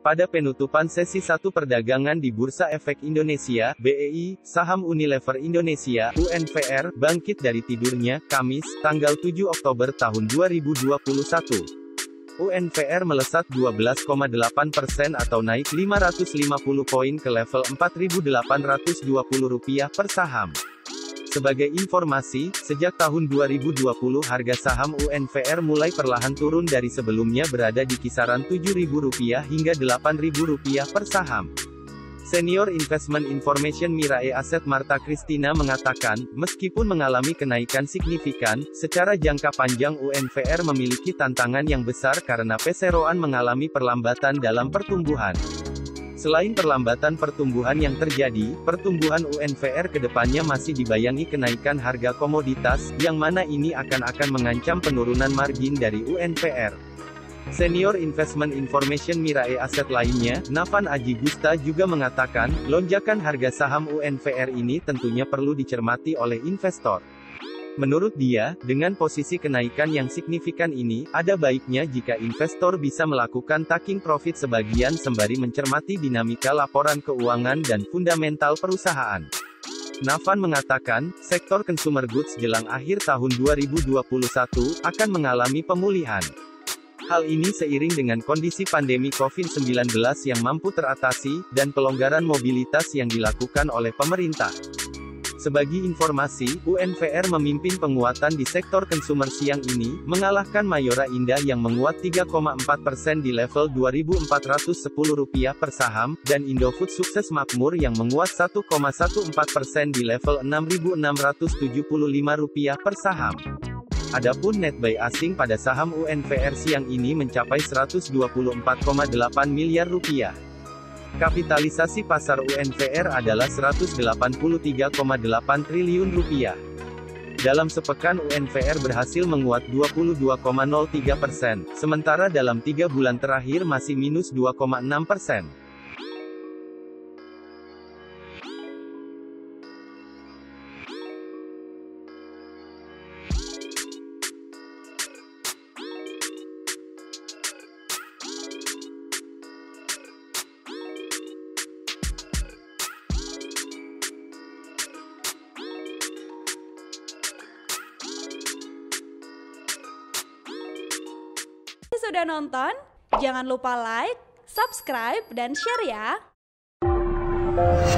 Pada penutupan sesi 1 perdagangan di Bursa Efek Indonesia, BEI, saham Unilever Indonesia, UNVR, bangkit dari tidurnya, Kamis, tanggal 7 Oktober tahun 2021. UNVR melesat 12,8% atau naik 550 poin ke level Rp4.820 per saham. Sebagai informasi, sejak tahun 2020 harga saham UNVR mulai perlahan turun dari sebelumnya berada di kisaran Rp7.000 hingga Rp8.000 per saham. Senior Investment Information Mirae Asset Marta Christina mengatakan, meskipun mengalami kenaikan signifikan, secara jangka panjang UNVR memiliki tantangan yang besar karena perseroan mengalami perlambatan dalam pertumbuhan. Selain perlambatan pertumbuhan yang terjadi, pertumbuhan UNVR ke depannya masih dibayangi kenaikan harga komoditas, yang mana ini akan mengancam penurunan margin dari UNVR. Senior Investment Information Mirae Asset lainnya, Navan Aji Gusta juga mengatakan, lonjakan harga saham UNVR ini tentunya perlu dicermati oleh investor. Menurut dia, dengan posisi kenaikan yang signifikan ini, ada baiknya jika investor bisa melakukan taking profit sebagian sembari mencermati dinamika laporan keuangan dan fundamental perusahaan. Navan mengatakan, sektor consumer goods jelang akhir tahun 2021 akan mengalami pemulihan. Hal ini seiring dengan kondisi pandemi COVID-19 yang mampu teratasi, dan pelonggaran mobilitas yang dilakukan oleh pemerintah. Sebagai informasi, UNVR memimpin penguatan di sektor konsumer siang ini, mengalahkan Mayora Indah yang menguat 3,4% di level Rp2.410 per saham, dan Indofood Sukses Makmur yang menguat 1,14% di level Rp6.675 per saham. Adapun net buy asing pada saham UNVR siang ini mencapai Rp124,8 miliar. Kapitalisasi pasar UNVR adalah Rp183,8 triliun. Dalam sepekan UNVR berhasil menguat 22,03%, sementara dalam 3 bulan terakhir masih minus 2,6%. Sudah nonton? Jangan lupa like, subscribe, dan share ya!